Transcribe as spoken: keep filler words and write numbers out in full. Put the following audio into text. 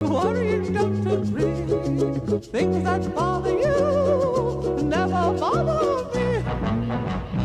Worrying, don't agree. Things that bother you never bother